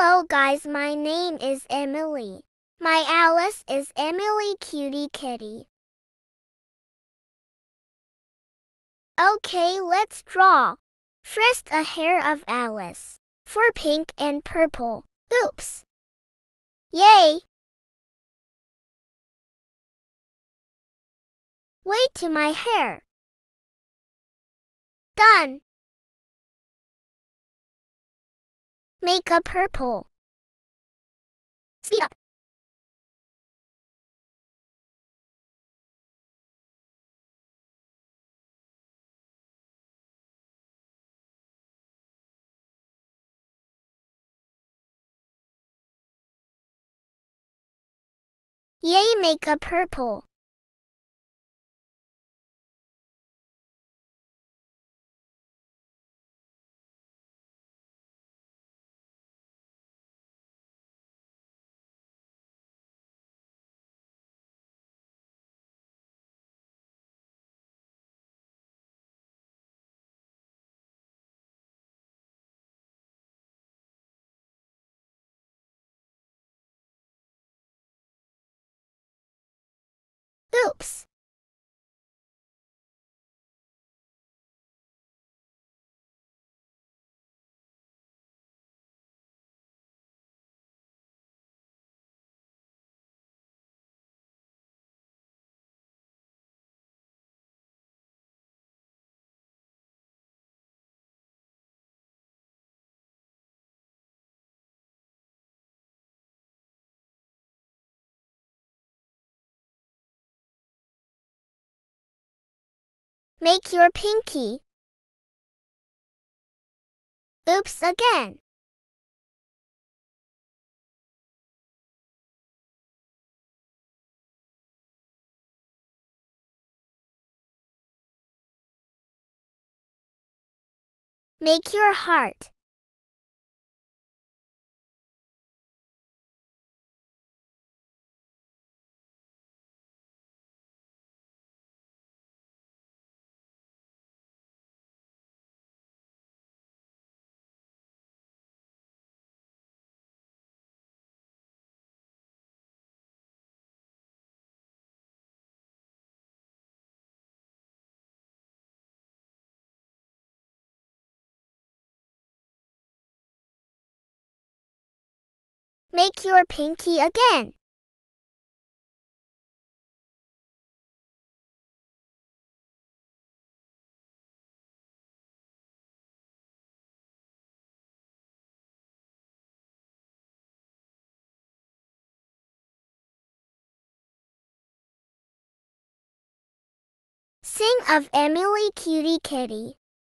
Hello guys, my name is Emily. My Alice is Emily Cutie Kitty. Okay, let's draw. First a hair of Alice. For pink and purple. Oops. Yay! Wait to my hair. Done. Make a purple. Speed up. Yay, make a purple. Oops. Make your pinky. Oops again. Make your heart. Make your pinky again. Sing of Emily Cutie Kitty.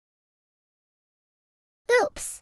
Oops.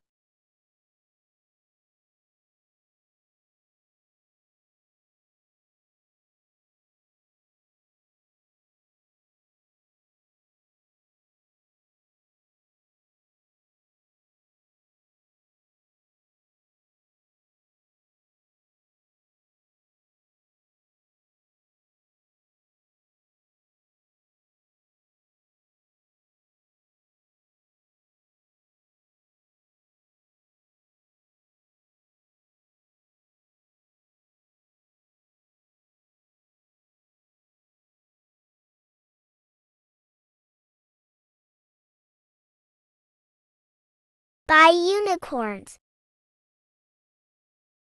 Buy unicorns.